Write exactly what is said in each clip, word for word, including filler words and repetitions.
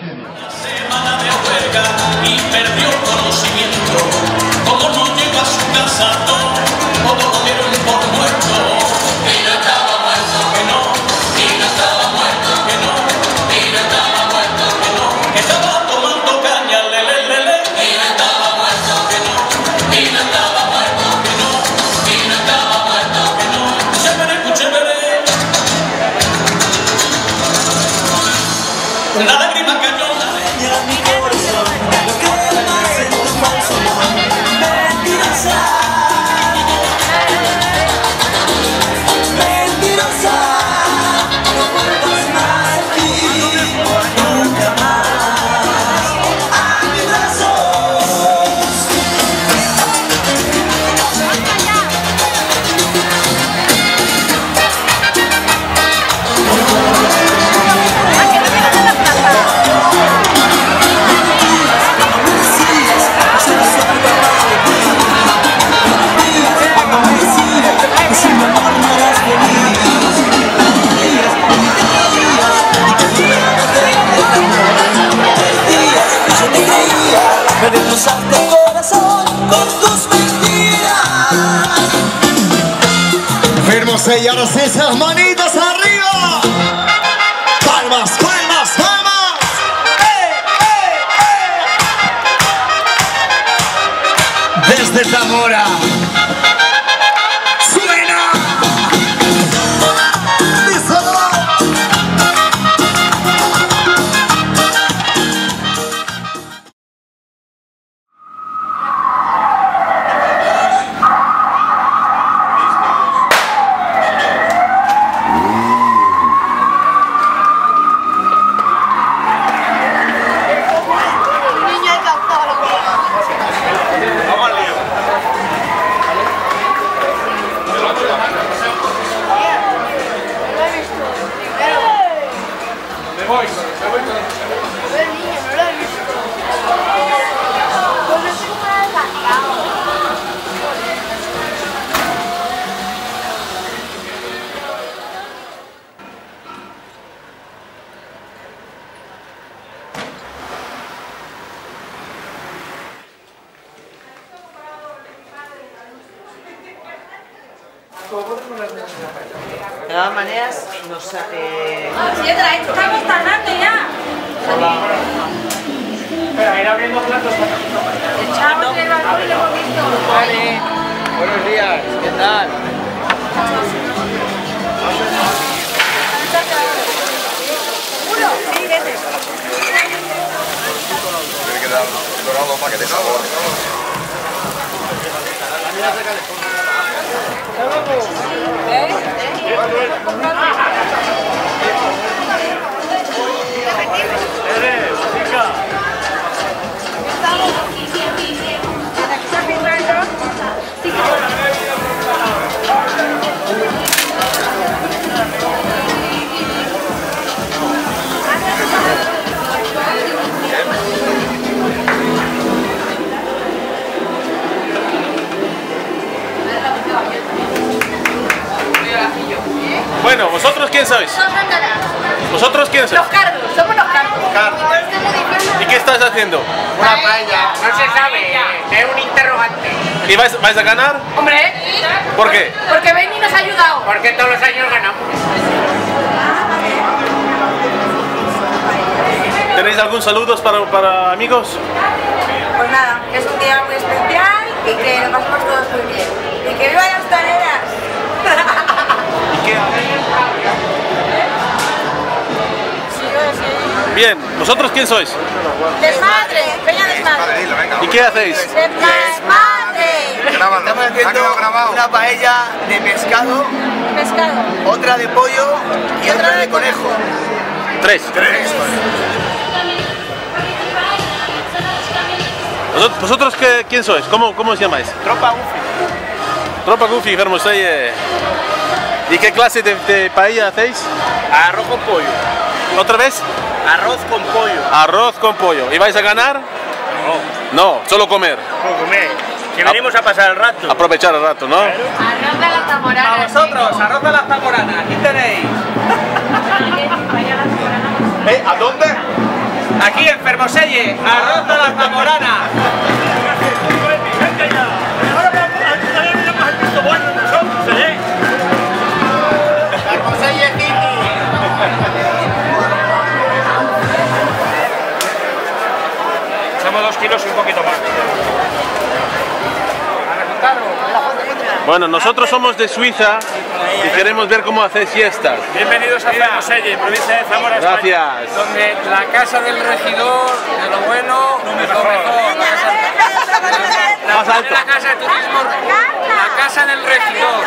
Semana de huelga y perdió conocimiento. Como no llegó a su casa, todo lo dieron por muerto. Y no estaba muerto, que no. Y no estaba muerto, que no. Y no estaba muerto, que no. Estaba tomando caña, le, le, le, le. Y no estaba muerto, que no. Y no estaba muerto, que no. Y no estaba muerto, que no. Chévere, chévere. La lágrima cayó en la leña, mi corazón. Lo que más en tu falso mentirosa. Mentirosa. No vuelvas más aquí, nunca más a mis brazos. Me destrozaste el corazón con tus mentiras. Fírmose y ahora sí, esas manitas arriba. Palmas, palmas, palmas. ¡Eh, eh, eh! Desde Zamora. ¡Suena! ¡Díselo! De todas maneras, nos... Eh... ¡Sí, ya te la he hecho! ¡Estamos tardando ya! Espera, ir abriendo platos para El chavo del balcón lo hemos visto. Vale. Buenos días, ¿qué tal? ¿Seguro? Sí, vete. Tiene que dar dorado para que dé sabor. Bueno, ¿vosotros quién sois? ¿Vosotros quién sois? Los cardos, somos los cardos. ¿Y qué estás haciendo? Una paella. No se sabe, es un interrogante. ¿Y vais, vais a ganar? Hombre, ¿Por qué? porque Benny nos ha ayudado. Porque todos los años ganamos. ¿Tenéis algún saludos para, para amigos? Pues nada, que es un día muy especial y que lo pasamos todos muy bien. Y que vivan las toreras. ¿Y qué? Bien, ¿vosotros quién sois? Desmadre, peña desmadre. ¿Y qué hacéis? Desmadre. Grábalo. Estamos Ha quedado haciendo grabado. una paella de pescado, Pescado. otra de pollo y otra de conejo. Tres. Tres. ¿Vosotros, vosotros qué, quién sois? ¿Cómo, cómo os llamáis? Tropa Ufi. Tropa Goofy, Fermosey. Eh. ¿Y qué clase de, de paella hacéis? Arroz con pollo. ¿Otra vez? Arroz con pollo. Arroz con pollo. ¿Y vais a ganar? No, No, solo comer. por comer. Que venimos a pasar el rato. Aprovechar el rato, ¿no? Arroz de la zamorana. A vosotros, arroz a la zamorana. Aquí tenéis. ¿Eh? ¿A dónde? Aquí en Fermoselle, arroz a la zamorana. Fermoselle City. Somos dos kilos y un poquito más. Bueno, nosotros somos de Suiza y queremos ver cómo hacer siestas. Bienvenidos a Fermoselle, provincia de Zamora, Gracias. España, donde la casa del regidor, de lo bueno, de lo mejor. La, Más alto. la casa de turismo, la casa del regidor.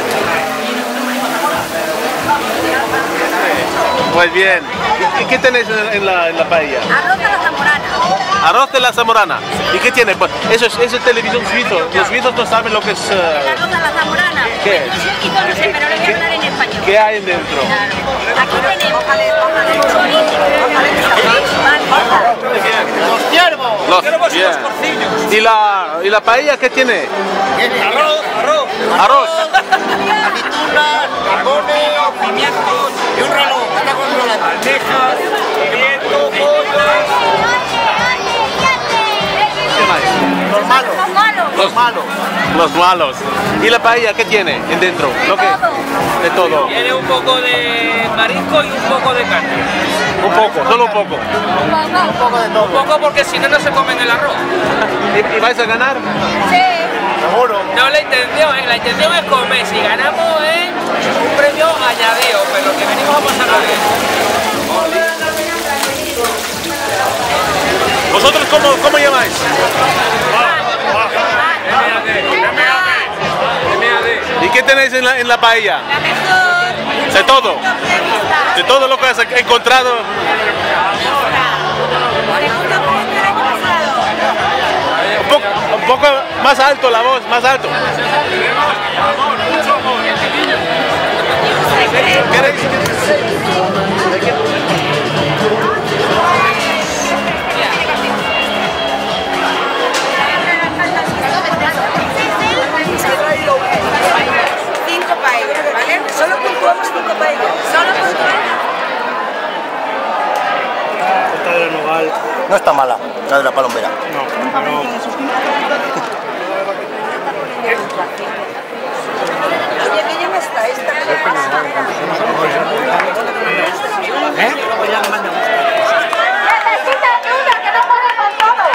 Pues bien. ¿Y qué tenéis en la, en la paella? Arroz a la zamorana. Arroz de la zamorana. ¿Y qué tiene? Pues eso es, eso es televisión suizo. Los suizos no saben lo que es... Uh... El arroz a la zamorana. ¿Qué es? Yo no sé, pero lo voy a hablar en español. ¿Qué hay dentro? Claro. Aquí tenemos chorizo, Los ciervos. Los, bien. ¿Y la, ¿Y la paella qué tiene? Arroz, arroz. Arroz. Aceitunas, carbones, pimientos y un reloj. Está controlado. Almejas, pimiento, pollo. Los malos. Los malos. Los malos. Los malos. ¿Y la paella qué tiene en dentro? De ¿Lo que? todo. De todo. Tiene un poco de marisco y un poco de carne. Un poco, solo un poco. Un poco. Un poco porque si no, no se comen el arroz. ¿Y, y vais a ganar? Sí. Seguro. No la intención, ¿eh? La intención es comer. Si ganamos es un premio añadido, pero que venimos a pasar a bien. ¿Vosotros cómo, cómo llamáis? ¿Y qué tenéis en la, en la paella? La mejor. De todo. De todo lo que has encontrado. Un poco, un poco más alto la voz, más alto. ¿Queréis? Cinco paellas, ¿vale? Solo puntuamos cinco paellas. Solo puntuamos. No está mala, la de la palombera. Oye, que ya no está esta. ¿Eh? Necesita ayuda, que no podemos todos.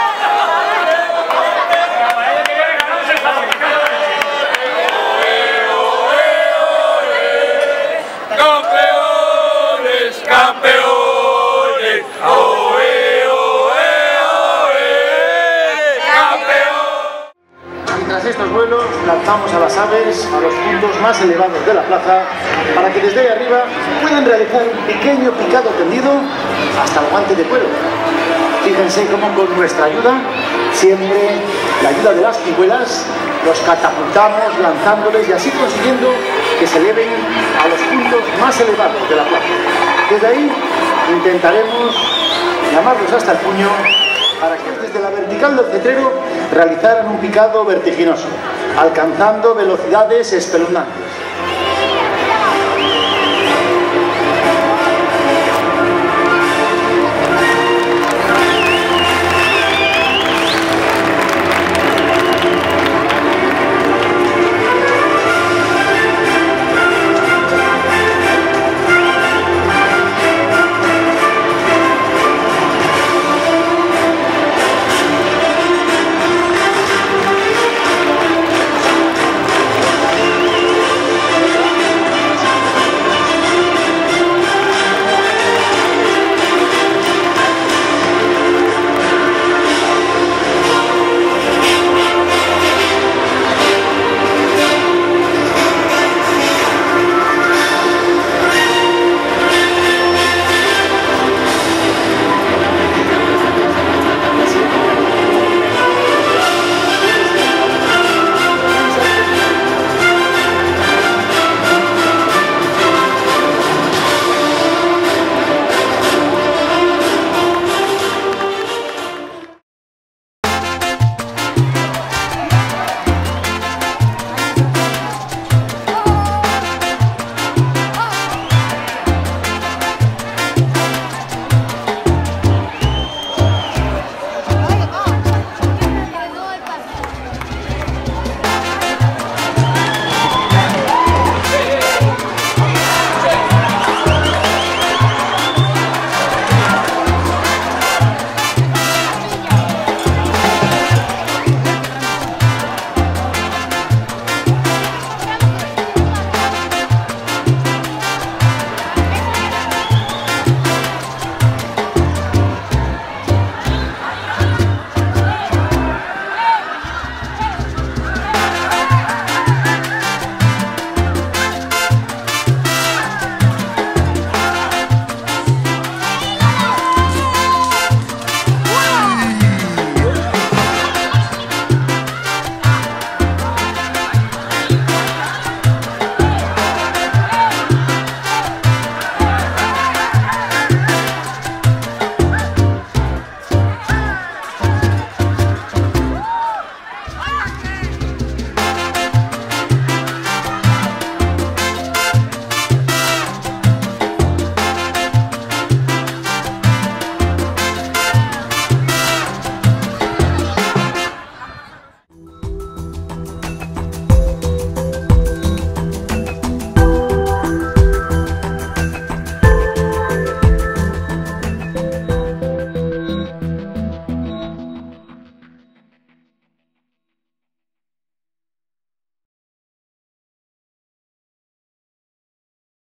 Campeones, campeones, oe, oe, oe, campeón. Y tras estos vuelos lanzamos a las aves a los puntos más elevados de la plaza para que desde ahí arriba puedan realizar un pequeño picado tendido hasta el guante de cuero. Fíjense cómo con nuestra ayuda, siempre la ayuda de las pihuelas, los catapultamos lanzándoles y así consiguiendo que se eleven a los puntos más elevados de la plaza. Desde ahí intentaremos llamarlos hasta el puño para que desde la vertical del cetrero realizaran un picado vertiginoso, alcanzando velocidades espeluznantes.